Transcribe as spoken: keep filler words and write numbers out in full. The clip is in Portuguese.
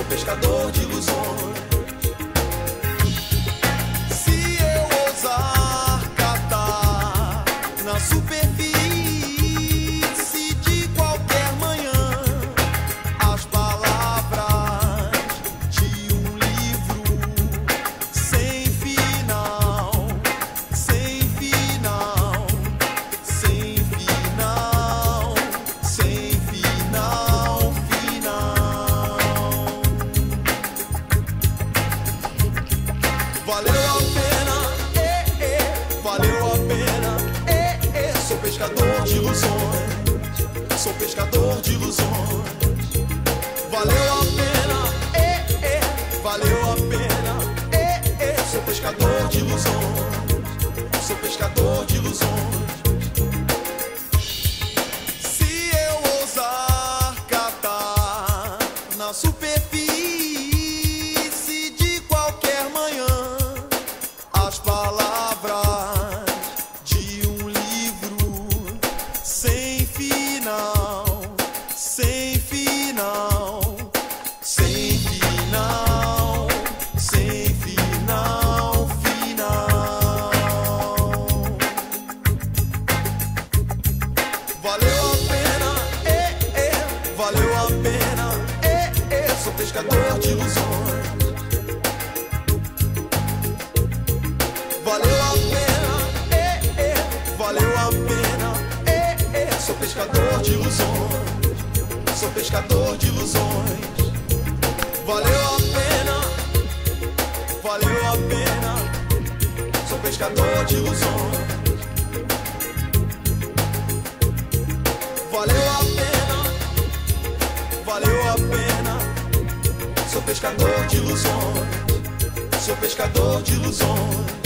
pescador de ilusões. Se eu ousar catar na superfície de qualquer manhã as palavras de um livro sem final, sem final, sem final, sem final, final. Valeu a pena, eh, eh, valeu a pena, eh, eh. Sou pescador de ilusões, sou pescador de ilusões. Valeu a pena, eh, eh, valeu a pena, eh, eh. Sou pescador de ilusões, sou pescador de ilusões. Se eu ousar catar na superfície de qualquer manhã as palavras de um livro sem final, sem final, sem final, sem final, final. Valeu a pena, eh, eh, valeu a pena, eh, eh. Sou pescador de ilusões. Valeu a pena, eh, eh, valeu a pena, eh, eh. Sou pescador de ilusões, sou pescador de ilusões. Valeu a pena, valeu a pena, sou pescador de ilusões. Valeu a pena, valeu a pena, sou pescador de ilusões, sou pescador de ilusões.